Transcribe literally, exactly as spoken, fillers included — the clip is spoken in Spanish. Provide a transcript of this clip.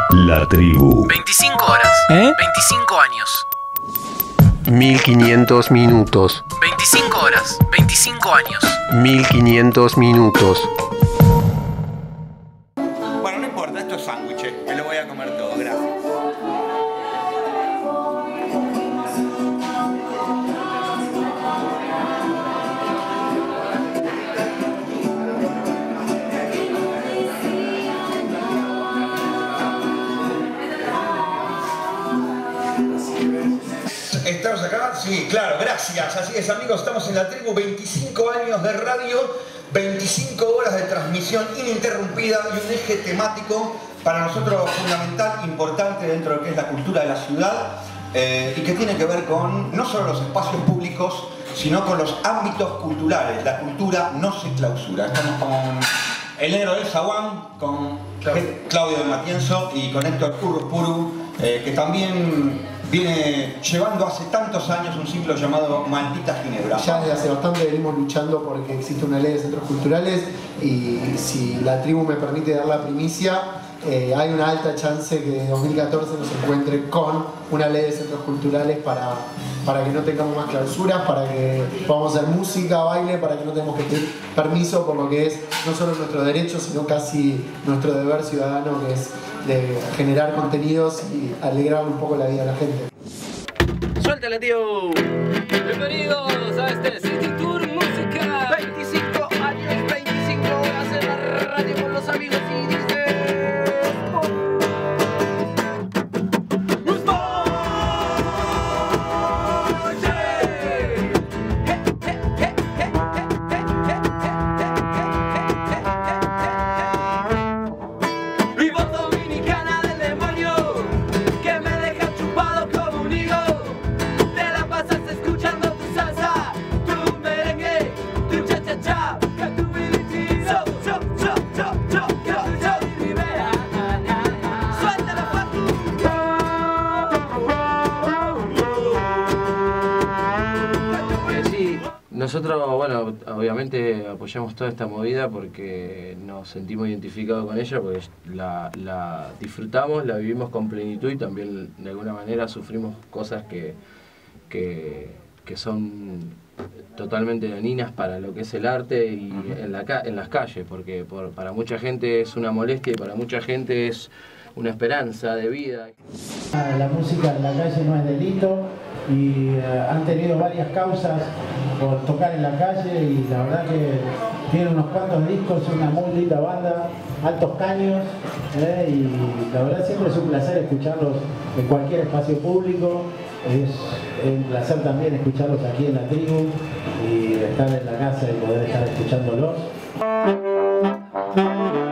La tribu. veinticinco horas. ¿Eh? veinticinco años. mil quinientos minutos. veinticinco horas. veinticinco años. mil quinientos minutos. Bueno, no importa, esto es sándwich. Me lo voy a comer todo, gracias. ¿Estamos acá? Sí, claro, gracias. Así es, amigos, estamos en La Tribu, veinticinco años de radio, veinticinco horas de transmisión ininterrumpida y un eje temático para nosotros fundamental, importante dentro de lo que es la cultura de la ciudad eh, y que tiene que ver con no solo los espacios públicos, sino con los ámbitos culturales. La cultura no se clausura. Estamos con el negro del Zaguán, con Claudio de Matienzo y con Héctor Urruspuru, eh, que también viene llevando hace tantos años un ciclo llamado Malditas Ginebras. Ya desde hace bastante venimos luchando porque existe una ley de centros culturales y si la tribu me permite dar la primicia, eh, hay una alta chance que en dos mil catorce nos encuentre con una ley de centros culturales para, para que no tengamos más clausuras, para que podamos hacer música, baile, para que no tengamos que pedir permiso por lo que es no solo nuestro derecho, sino casi nuestro deber ciudadano, que es de generar contenidos y alegrar un poco la vida de la gente. ¡Suéltale, tío! Bienvenidos a este City Tour Musical. veinticinco años, veinticinco horas en la radio con los amigos y dice... Nosotros, bueno, obviamente apoyamos toda esta movida porque nos sentimos identificados con ella, porque la, la disfrutamos, la vivimos con plenitud y también de alguna manera sufrimos cosas que, que, que son totalmente dañinas para lo que es el arte y uh-huh. en, la, en las calles, porque por, para mucha gente es una molestia y para mucha gente es una esperanza de vida. La música en la calle no es delito y uh, han tenido varias causas por tocar en la calle y la verdad que tienen unos cuantos discos, es una muy linda banda, Altos Caños, eh, y la verdad siempre es un placer escucharlos en cualquier espacio público, es, es un placer también escucharlos aquí en La Tribu y estar en la casa y poder estar escuchándolos.